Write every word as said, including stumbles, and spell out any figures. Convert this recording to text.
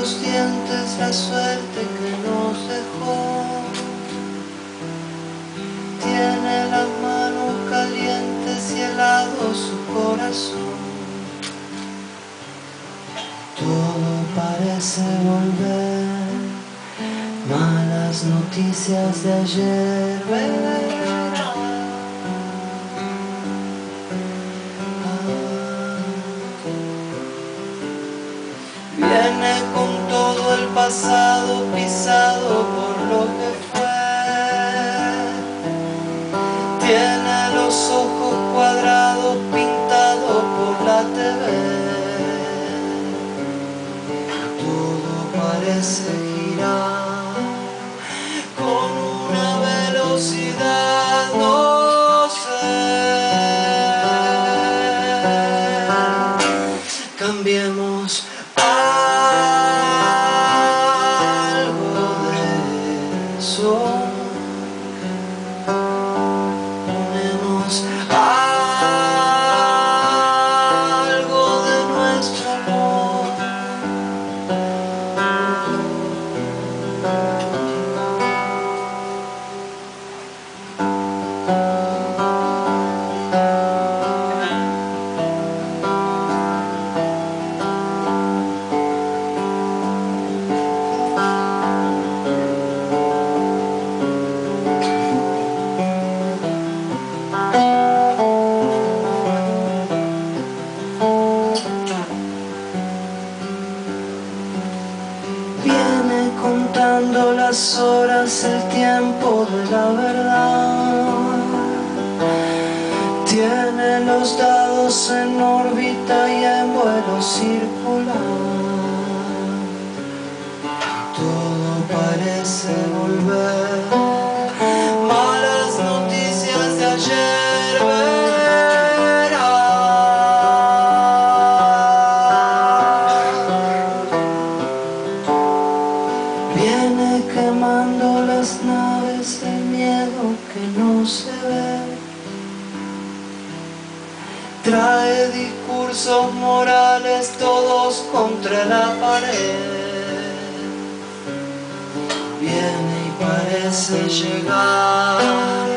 los dientes la suerte que nos dejó. Tiene las manos calientes y helado su corazón. Todo parece volver, malas noticias de ayer verá. Viene con todo el pasado pisado por lo que fue. Tiene los ojos cuadrados pintados por la T V. Todo parece girar con una velocidad, no sé. Cambiemos algo de eso, ponemos algo de nuestro amor. Viene contando las horas, el tiempo de la verdad. Tiene los dados en órbita y en vuelo circular. Todo parece volver, malas noticias de ayer verá. Viene quemando las naves de miedo que no se ve. Trae discursos morales todos contra la pared. Viene y parece llegar